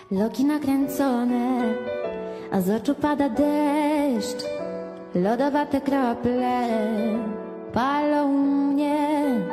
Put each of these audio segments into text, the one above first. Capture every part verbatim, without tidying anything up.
Loki nakręcone, a z oczu pada deszcz. Lodowate krople palą mnie.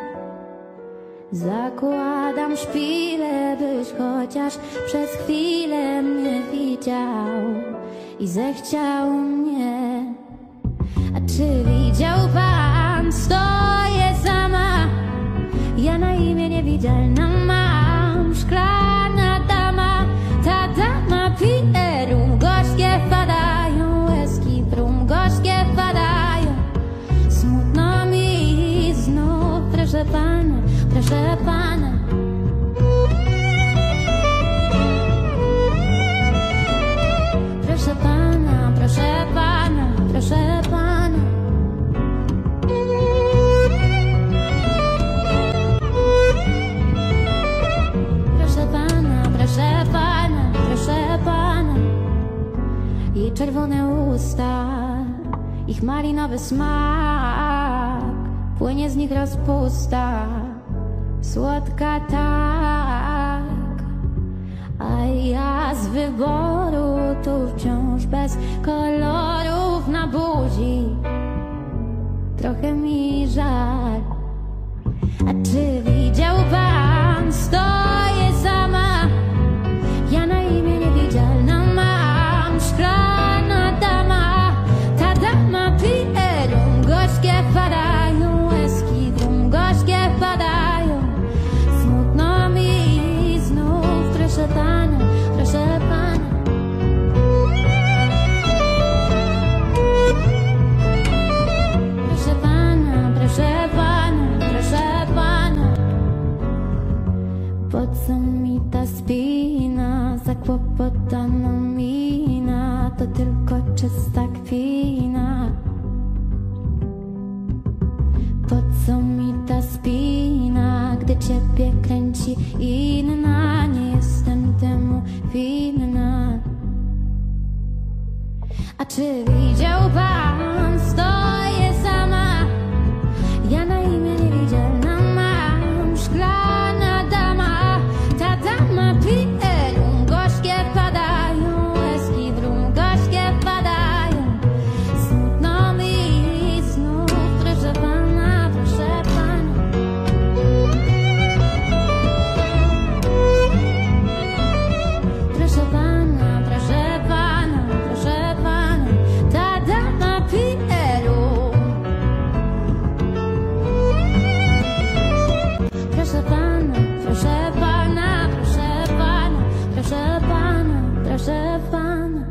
Zakładam szpilę, byś chociaż przez chwilę mnie widział i zechciał mnie. A czy widział pan? Stoję sama, ja na imię niewidzialna mam. Szklana dama, ta dama pije rum. Gorzkie wpadają, łezki w rum, gorzkie wpadają. Smutno mi znów, proszę pana, proszę pana. Proszę pana, proszę pana, proszę pana. Proszę pana, proszę pana, proszę pana. Jej czerwone usta, ich malinowy smak, płynie z nich rozpusta, słodka tak. A ja z wyboru tu wciąż bez kolorów na buzi. Trochę mi żal. A czy widział pan? Stoję sama, ja na imię niewidzialna mam. Szklana dama, ta dama pije rum. Gorzkie wpadają, łezki w rum, gorzkie wpadają. Smutno mi znów, proszę pana, proszę pana. Proszę pana, proszę pana, proszę pana. Po co mi ta spina, zakłopotana mina? To tylko czysta kpina. Po co mi ta spina, gdy ciebie kręci inna? Nie jestem temu winna. A czy widział pan? Stoję sama, ja na imię niewidzialna mam. Szklana dama, ta dama pije rum. Gorzkie wpadają, łezki w rum, gorzkie wpadają. Smutno mi znów, proszę pana, proszę pana. Proszę pana, proszę pana, proszę pana. Ta dama pije rum. Proszę pana, proszę pana, proszę pana, proszę pana, proszę pana.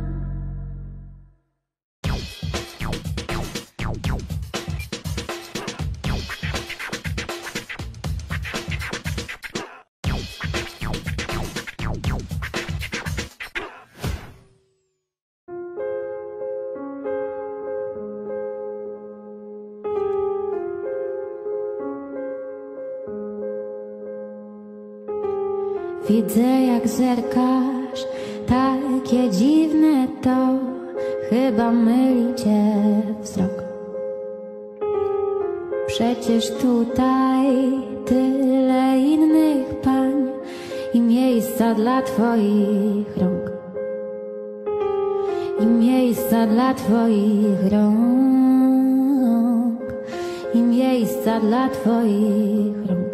Widzę jak zerkasz, takie dziwne to, chyba myli cię wzrok. Przecież tutaj tyle innych pań i miejsca dla twoich rąk. I miejsca dla twoich rąk. I miejsca dla twoich rąk.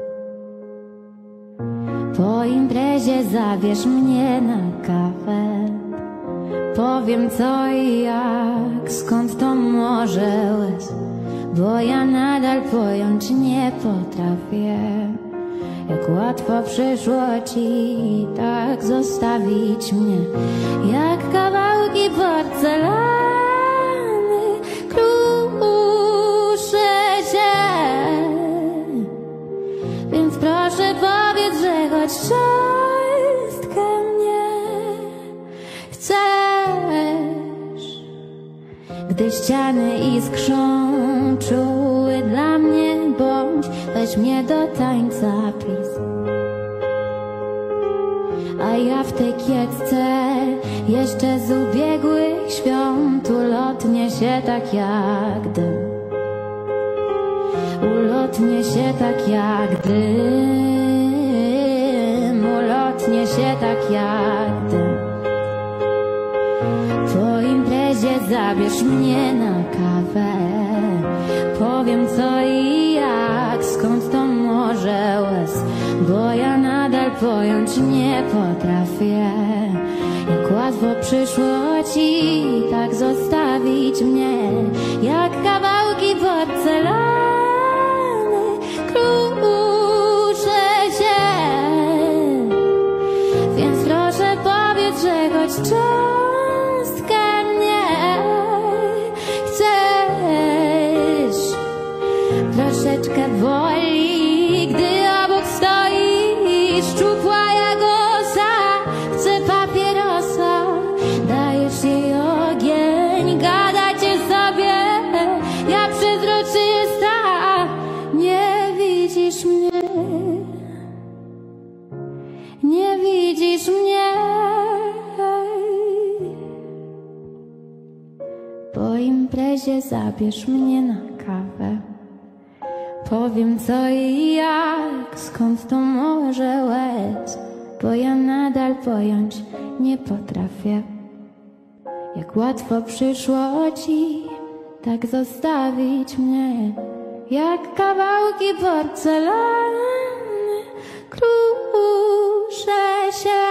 Po imprezie zabierz mnie na kawę. Powiem co i jak, skąd to może łez. Bo ja nadal pojąć nie potrafię, jak łatwo przyszło ci tak zostawić mnie. Jak kawałki porcelany kruszę się. Więc proszę powiedz, że choć cząstkę mnie chcesz. Gdy ściany iskrzą, czuły dla mnie bądź. Weź mnie do tańca, please. A ja w tej kiecce jeszcze z ubiegłych świąt ulotnię się tak jak dym. Ulotnię się tak jak dym. Ulotnię się tak jak zabierz mnie na kawę. Powiem co i jak, skąd to może łez, bo ja nadal pojąć nie potrafię. Jak łatwo przyszło ci tak zostawić mnie, jak kawałki porcelany kruszę się. Więc proszę powiedz, że choć cząstkę mnie chcesz. Troszeczkę woli, gdy obok stoisz, szczupła jak osa, chcę papierosa. Dajesz jej ogień, gadacie sobie jak przezroczysta. Nie widzisz mnie, nie widzisz mnie. Po imprezie zabierz mnie na kawę. Powiem co i jak, skąd to może łez, bo ja nadal pojąć nie potrafię. Jak łatwo przyszło ci tak zostawić mnie, jak kawałki porcelany kruszę się.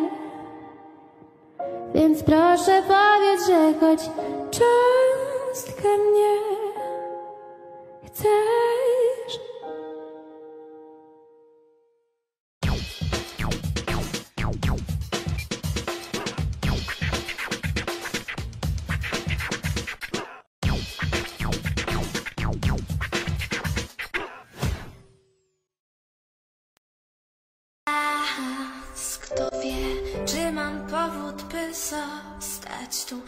Więc proszę powiedz, że choć cząstkę mnie chcesz. Kto wie, czy mam powód, by zostać tu.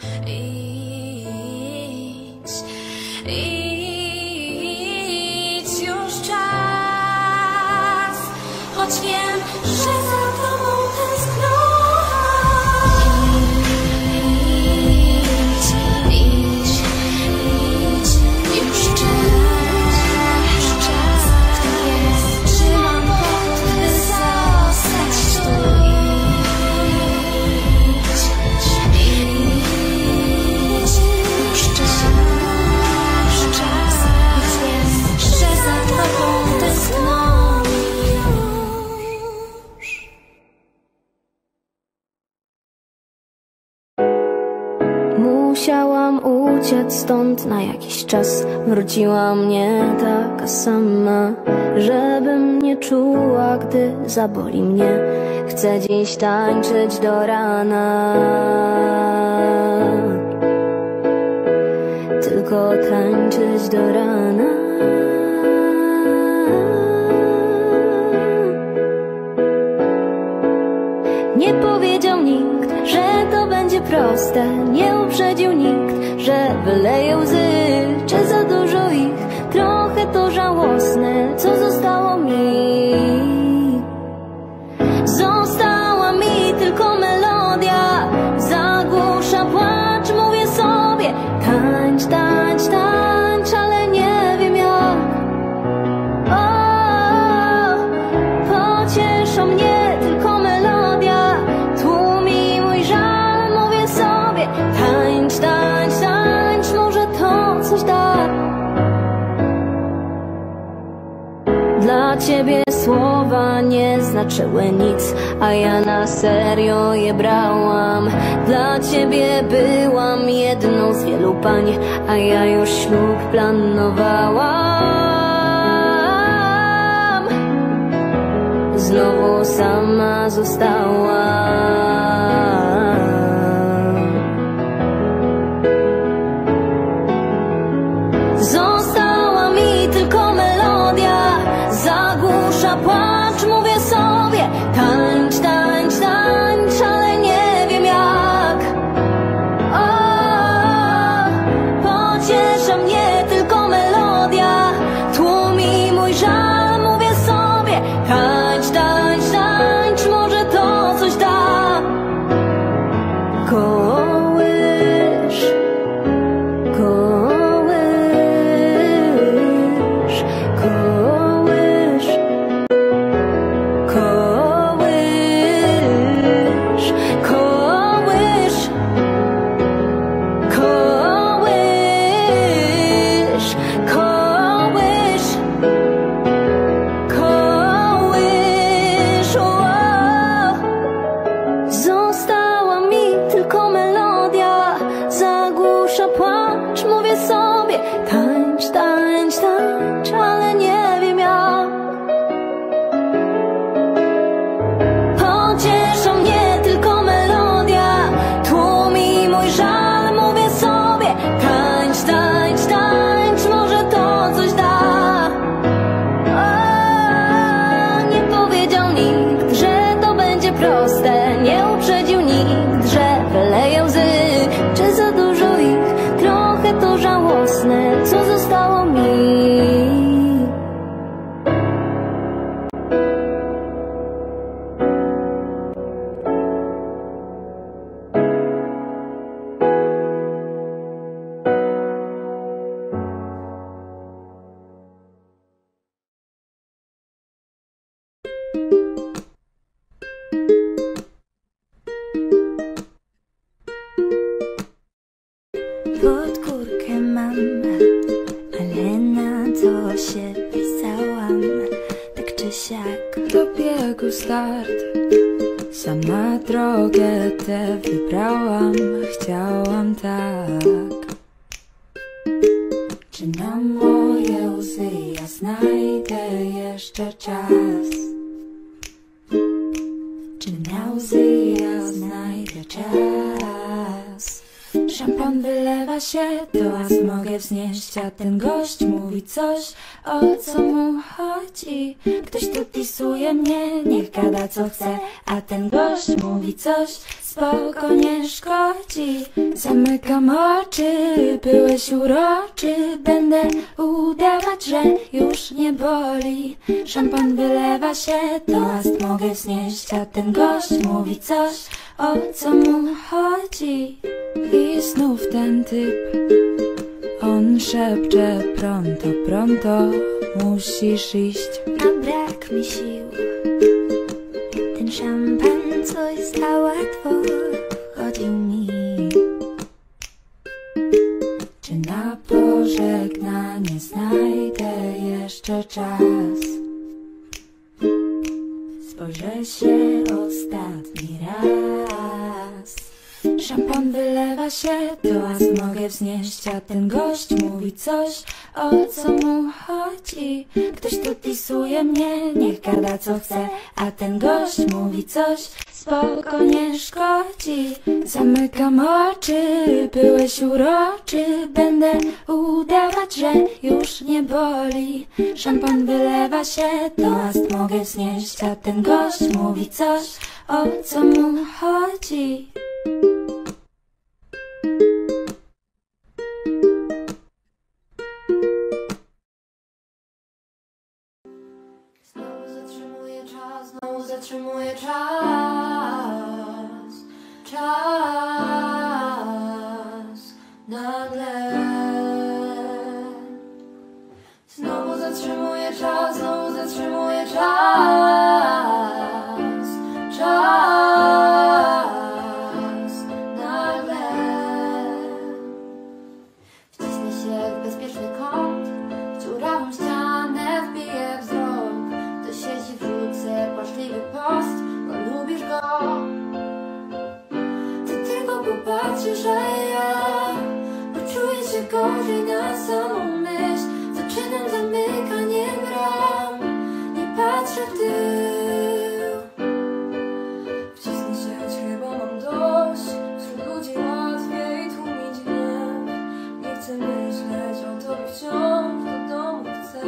Idź, idź już czas, choć wiem, że za tobą tęskno. Idź, idź, idź już czas, czas. Kto wie, czy mam powód, by zostać tu. Musiałam uciec stąd na jakiś czas. Wróciła mnie taka sama, żebym nie czuła, gdy zaboli mnie. Chcę dziś tańczyć do rana, tylko tańczyć do rana. Nie powiedział nikt, że to będzie proste. Nie uprzedził nikt, że wyleje łzy, czy za dużo ich. Trochę to żałosne, co zostało mi. Została mi tylko melodia, zagłusza płacz, mówię sobie tańcz, tańcz, tańcz, ale nie wiem jak. O, pociesza mnie tylko melodia, tłumi mój żal, mówię sobie tańcz, tańcz, tańcz, może to coś da. Dla ciebie słowa nie znaczyły nic, a ja na serio je brałam. Dla ciebie byłam jedną z wielu pań, a ja już ślub planowałam. Znowu sama zostałam. Została mi tylko melodia, zagłusza płacz, mówię sobie tańcz, tańcz, tańcz, ale nie wiem jak. O, pociesza mnie tylko melodia, tłumi mój żal, mówię sobie tańcz, tańcz, tańcz, może to coś da. Kołysz, kołysz, kołysz. wiedział nikt, że to będzie proste. Nie uprzedził nikt, że wyleje łzy. Czy za dużo ich? Trochę to żałosne, co zostało mi. Pod górkę mam, ale na to się pisałam. Tak czy siak dobiegł start, sama drogę tę wybrałam. Chciałam tak. Czy na moje łzy ja znajdę jeszcze czas? Czy na łzy ja znajdę czas? Szampan wylewa się, toast mogę wznieść, a ten gość mówi coś, o co mu chodzi. Ktoś tu pisuje mnie, niech gada co chce, a ten gość mówi coś, spoko nie szkodzi. Zamykam oczy, byłeś uroczy, będę udawać, że już nie boli. Szampan wylewa się, toast mogę wznieść, a ten gość mówi coś, o co mu chodzi. I znów ten typ, on szepcze pronto, pronto, musisz iść. a brak mi sił. Ten szampan coś za łatwo chodził mi. Czy na pożegnanie znajdę jeszcze czas? Spojrzę się ostatni raz. Szampan wylewa się, toast mogę wznieść, a ten gość mówi coś, o co mu chodzi. Ktoś tu pisuje mnie, niech gada co chce, a ten gość mówi coś, spoko nie szkodzi. Zamykam oczy, byłeś uroczy, będę udawać, że już nie boli. Szampan wylewa się, toast mogę wznieść, a ten gość mówi coś, o co mu chodzi. Znowu zatrzymuję czas, znowu zatrzymuję czas. Czas nagle. Znowu zatrzymuję czas, znowu zatrzymuję czas. Czas nagle. Wcisnę się w bezpieczny kąt, w dziurawą ścianę wbiję wzrok. Do sieci wrzucę płaczliwy post, bo lubisz go. Ty tylko popatrzysz, a ja poczuję się gorzej na samą myśl. Zaczynam zamykaniem ram, nie patrzę w tył. Wcisnę się, choć chyba mam dość. Wśród ludzi łatwiej tłumić gniew. Nie chcę myśleć o tobie wciąż, do domu chcę.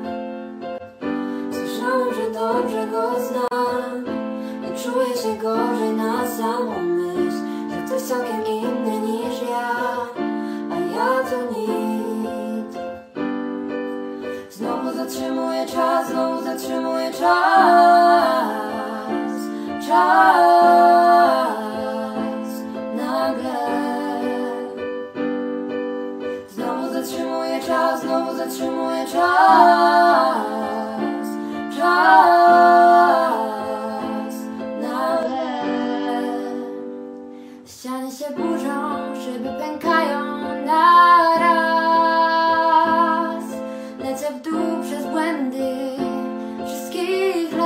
Słyszałem, że dobrze go znam i czuję się gorzej na samą myśl, że ktoś całkiem inny niż ja, a ja to nic. Znowu zatrzymuję czas, znowu zatrzymuję czas. Czas nagle. Znowu zatrzymuję czas, znowu zatrzymuję czas. Czas nagle. Ściany się burzą, szyby pękają naraz. Lecę w dół przez błędy wszystkich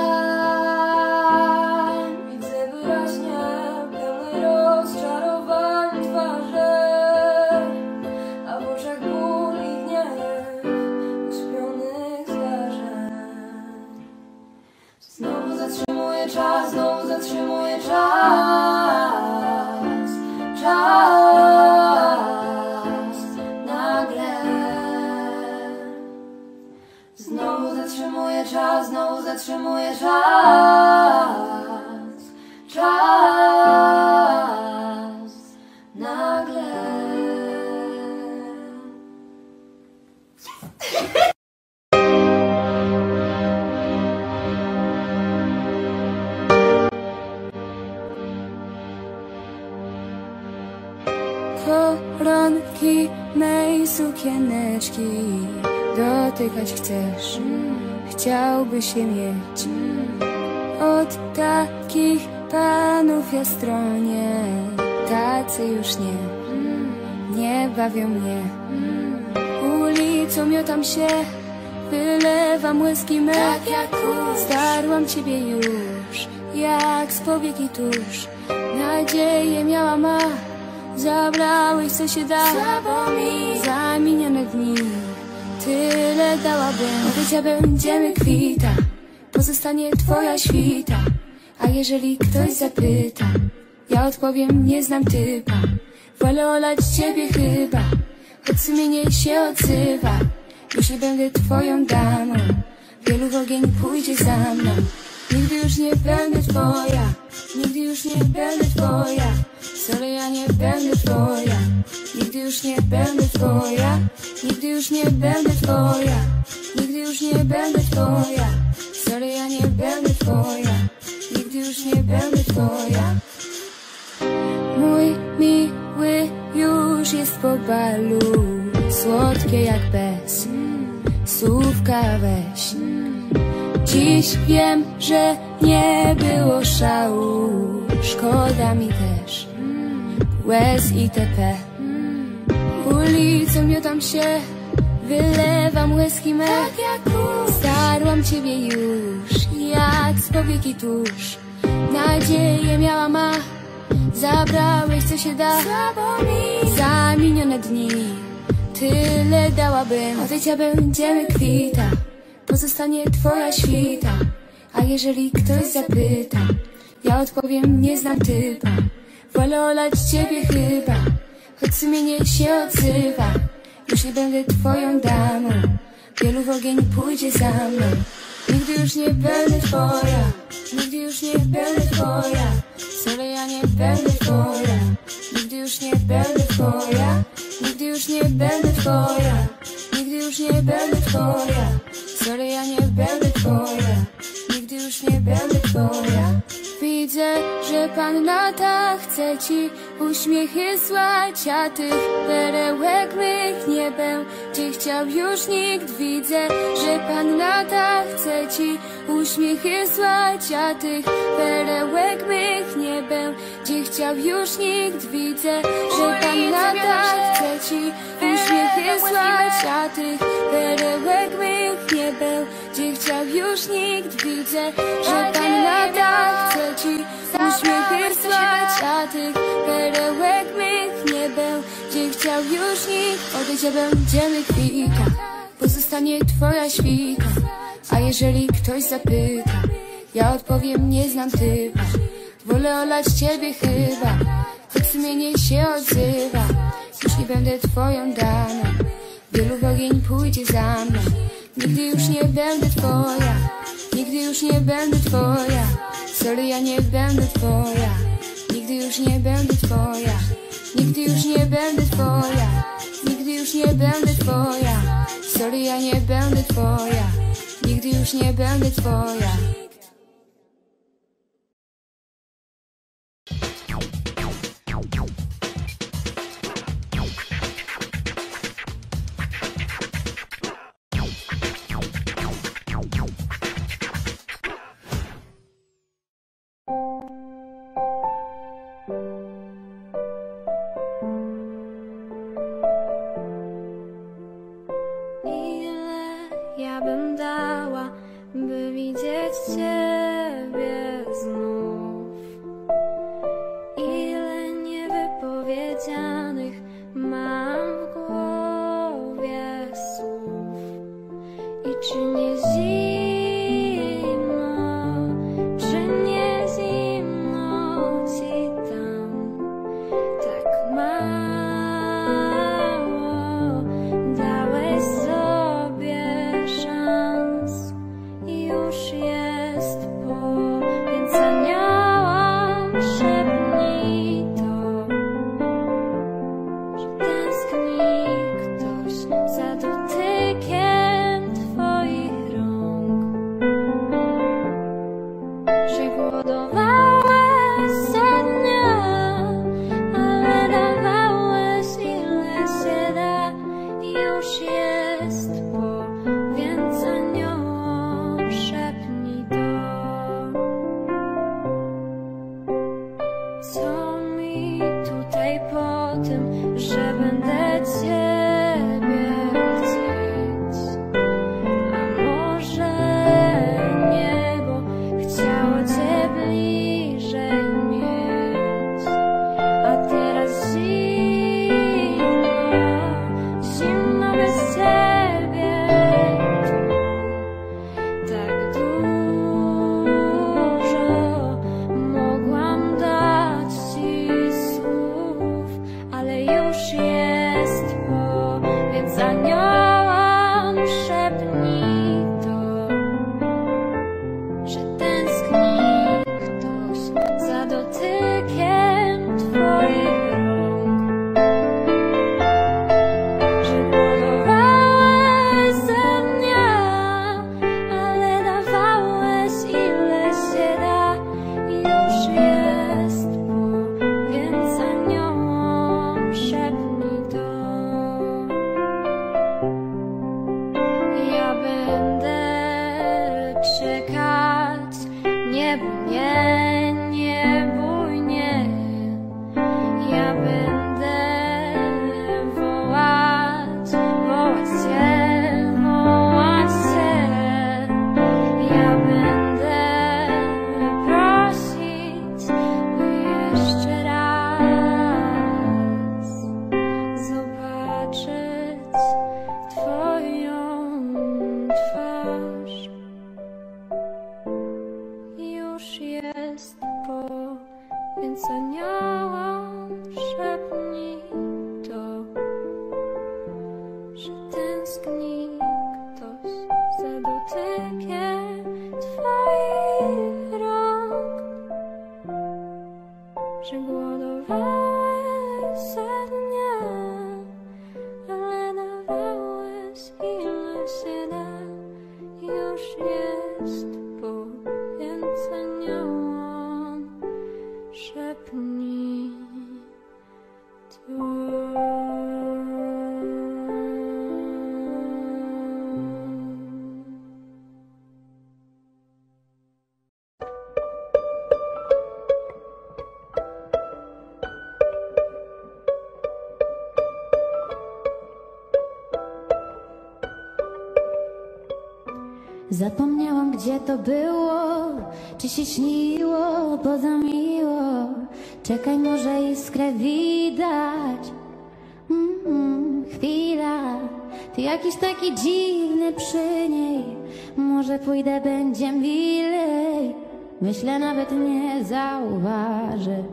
lat. Widzę wyraźnie pełny rozczarowań twarze, a w oczach ból i gniew uśpionych zdarzeń. Znowu zatrzymuję czas, znowu zatrzymuję czas. Czas nagle. Znowu zatrzymuję czas, znowu znowu zatrzymuje czas, czas nagle. Koronki mej sukieneczki dotykać chcesz, chciałbyś je mieć. Od takich panów ja stronię, tacy już nie, nie bawią mnie. Ulicą miotam się, wylewam łezki me, tak jak kurz. Starłam ciebie już, jak z powieki tusz. Nadzieję miałam, a zabrałeś co się da. Za minione dni tyle dałabym. Od życia będziemy kwita, pozostanie twoja świta. A jeżeli ktoś zapyta, ja odpowiem, nie znam typa. Wolę olać ciebie chyba, choć sumienie się odzywa. Już nie będę twoją damą, wielu w ogień pójdzie za mną. Nigdy już nie będę twoja, nigdy już nie będę twoja. Sorry, ja nie będę twoja, nigdy już nie będę twoja. Nigdy już nie będę twoja, nigdy już nie będę twoja. Sorry, ja nie będę twoja, nigdy już nie będę twoja. Mój miły już jest po balu, słodkie jak bez, słówka weź. Dziś wiem, że nie było szału, szkoda mi też łez itp. Ulicą miotam się, wylewam łezki me, tak jak kurz. Starłam ciebie już, jak z powieki tusz. Nadzieję miałam, a zabrałeś co się da. Za minione dni tyle dałabym. Od życia będziemy kwita, pozostanie twoja świta. A jeżeli ktoś zapyta, ja odpowiem, nie znam typa. Wolę olać ciebie chyba, choć sumienie się odzywa. Już nie będę twoją damą, wielu w ogień pójdzie za mną. Nigdy już nie będę twoja, nigdy już nie będę twoja. Sorry, ja nie będę twoja, nigdy już nie będę twoja. Nigdy już nie będę twoja, nigdy już nie będę twoja. Sorry, ja nie będę twoja, nigdy już nie będę twoja. Widzę, że pan lata chce ci uśmiechy słać, a tych perełek mych nie będzie chciał już nikt. Widzę, że pan lata chce ci uśmiechy słać, a tych perełek mych nie będzie chciał już nikt. Widzę, że pan lata chce ci uśmiechy słać, a tych perełek mych nie będzie chciał już nikt. Widzę, że pan lata chce ci uśmiechy słać, a tych perełek mych nie będzie chciał już nikt. Od życia będziemy kwita, pozostanie twoja świta. A jeżeli ktoś zapyta, ja odpowiem, nie znam typa. Wolę olać ciebie chyba, choć sumienie się odzywa. Już nie będę twoją damą, wielu w ogień pójdzie za mną. Nigdy już nie będę twoja, nigdy już nie będę twoja. Sorry, ja nie będę twoja, nigdy już nie będę twoja. Nigdy już nie będę twoja, nigdy już nie będę twoja. Sorry, ja nie będę twoja, nigdy już nie będę twoja. Ja bym dała, by widzieć cię Nie bój mnie, nie bój mnie, ja będę wołać, wołać Cię, wołać Cię. Ja będę prosić, by jeszcze raz zobaczyć Twoją twarz. Już jest po, więc aniołom szepnij to, że tęskni ktoś za dotykiem Twoich rąk, że głodowałeś za dnia, ale dawałeś ile się da. Już jest po, więc aniołom szepnij to. Zapomniałam, gdzie to było, czy się śniło, bo za miło. Czekaj, może iskrę widać. Mm, chwila, ty jakiś taki dziwny przy niej. Może pójdę, będzie milej. Myślę, nawet nie zauważy.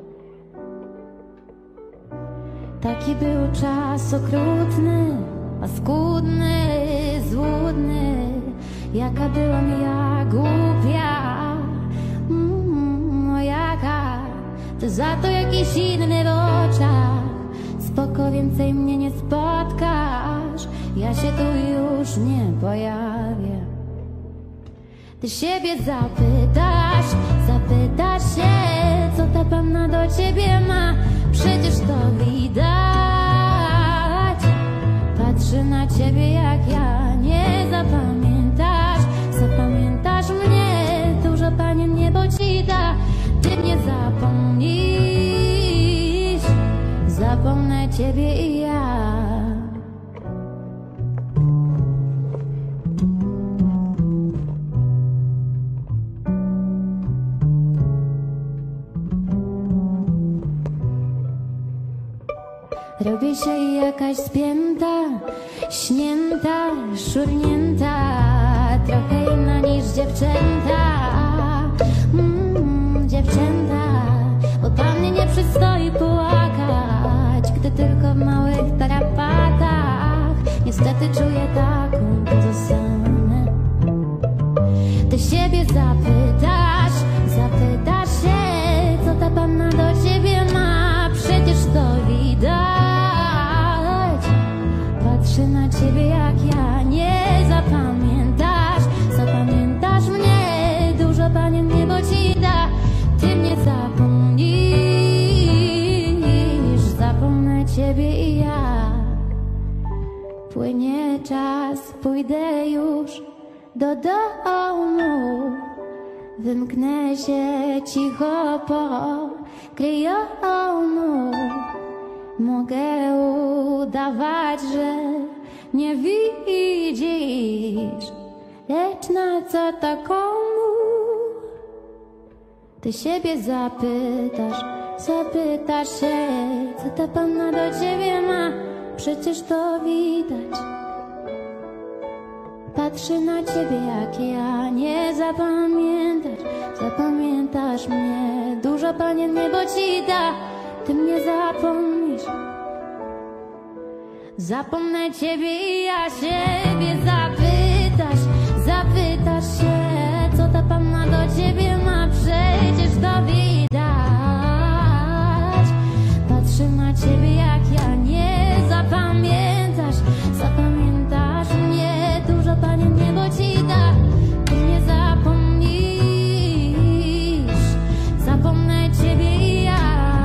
Taki był czas okrutny, paskudny, złudny. Jaka byłam ja głupia, mm, o jaka. To za to jakiś inny w oczach. Spoko, więcej mnie nie spotkasz. Ja się tu już nie pojawię. Ty siebie zapytasz, zapytasz się, co ta panna do ciebie ma. Przecież to widać. Patrzy na ciebie jak ja, nie zapamiętasz. Zapamiętasz mnie, dużo panien niebo ci da. Ty nie zapomnisz, zapomnę ciebie i ja. Robię się jakaś spięta, śnięta, szurnięta, trochę inna niż dziewczęta. Mm, dziewczęta, bo pan mnie nie przystoi płakać, gdy tylko w małych tarapatach. Niestety czuję taką zostanę. Ty siebie zapytasz, zapytasz się, co ta panna do ciebie ma. Przecież to widać. Patrzy na ciebie jak ja, nie zapamiętasz. Zapamiętasz mnie, dużo panien niebo ci da. Ty mnie zapomnisz, zapomnę ciebie i ja. Płynie czas, pójdę już do domu. Wymknę się cicho po kryjomu. Mogę udawać, że nie widzisz, lecz na co takomu? Ty siebie zapytasz, zapytasz się, co ta panna do ciebie ma. Przecież to widać. Patrzy na ciebie jak ja, nie zapamiętasz. Zapamiętasz mnie, dużo panien niebo ci da. Ty mnie zapomnisz, zapomnę ciebie i ja. Siebie zapytasz, zapytasz się, co ta panna do ciebie ma. Przecież to widać. Patrzy na ciebie jak ja, nie zapamiętasz. Zapamiętasz mnie, dużo panien niebo ci da. Ty mnie zapomnisz, zapomnę ciebie i ja.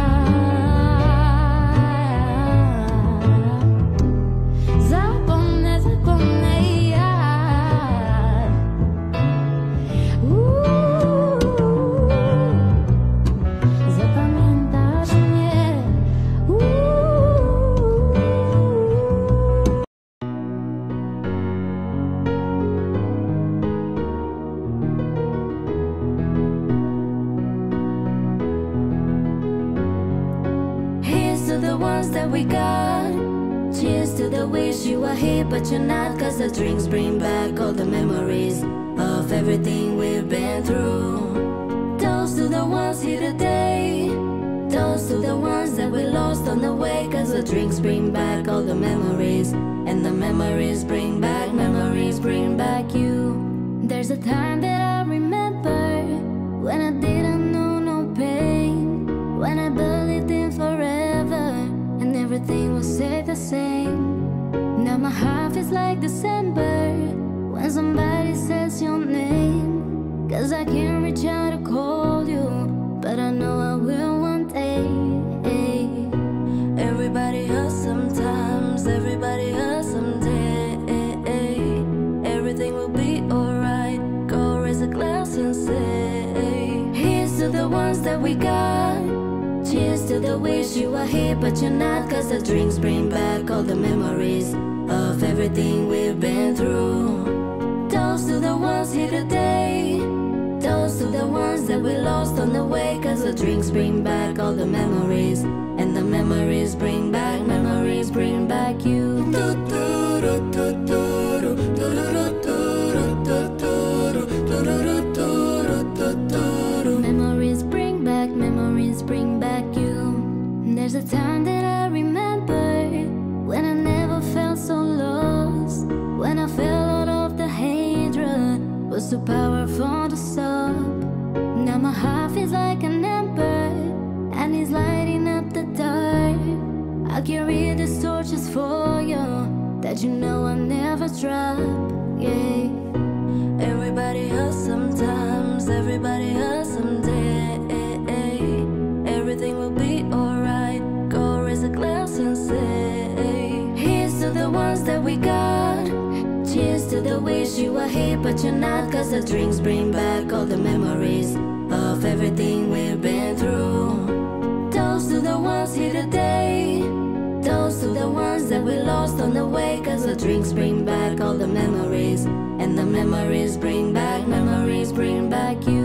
Zapomnę, zapomnę i ja. Uuu. that we got. Cheers to the wish you were here but you're not, cause the drinks bring back all the memories of everything we've been through. Toast to the ones here today, toast to the ones that we lost on the way, cause the drinks bring back all the memories, and the memories bring back, memories bring back you. There's a time that I remember when I didn't know no pain, when I believed in forever and everything would stay the same. Now my heart feels like December when somebody says your name, cause I can't reach out to call you, but I know I will one day. Everybody hurts sometimes, everybody hurts someday. Everything will be alright, go raise a glass and say, here's to the ones that we got. Cheers to the wish you were here but you're not, cause the drinks bring back all the memories of everything we've been through. Toast to the ones here today, toast to the ones that we lost on the way, cause the drinks bring back all the memories, and the memories bring back, memories bring back you. Memories bring back, memories bring back you. There's a time that I remember when I never felt so lost, when I fell out of the hatred was too powerful to stop. Now my heart feels like an ember and it's lighting up the dark. I carry these torches for you that you know I'll never drop. Yeah. Everybody hurts sometimes, everybody hurts someday. Everything will be alright, go raise a glass and say, here's to the ones that we got. Cheers to the wish you were here but you're not, cause the drinks bring back all the memories of everything we've been through. Toast to the ones here today, toast to the ones that we lost on the way, cause the drinks bring back all the memories, and the memories bring back, memories bring back you.